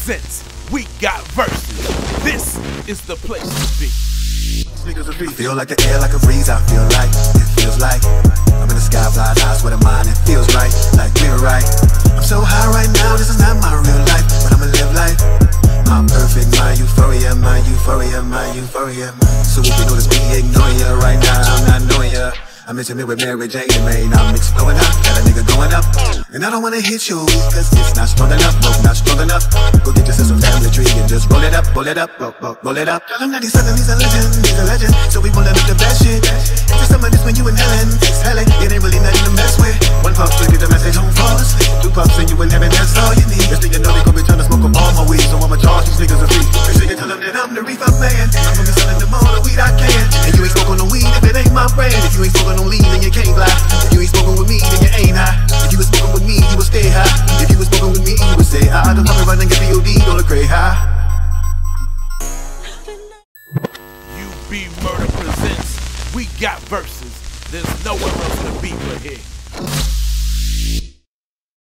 presents We Got Verses. This is the place to be. I feel like the air, like a breeze. I feel like it feels like I'm in the sky, fly high, sweat of mine. It feels right, like we're right. I'm so high right now, this is not my real life, but I'ma live life. My perfect, my euphoria, my euphoria, my euphoria. So if you notice me ignoring you right now, I'm not knowing you. I'm intimate with Mary Jane, man. I'm exploding up, got a nigga going up. And I don't wanna hit you, cause it's not strong enough, rope not strong enough. Go get yourself some family tree and just roll it up, roll it up, roll it up. Tell him that he's something, he's a legend, he's a legend. So we won't let him the best shit. After some of this when you in Helen, it's Helen, it ain't really nothing to mess with. One puff to get the message home, fall asleep. Two puffs and you in heaven, that's all you need. Just think you know they gon' be trying to smoke up all my weed, so I'ma charge these niggas a fee. Make sure you tell them that I'm the reefer man. I'm gonna be selling them all the weed I can. And you ain't smoking no weed if it ain't my brand. If you ain't smoking no lean, then you can't fly. If you ain't smoking with me, then you ain't high. If you was smoking with me, you would stay high. If you was smoking with me, you would stay high. Don't fucking run and get POD, don't look cray high. UBMurda presents We Got Verses. There's nowhere else to be but here.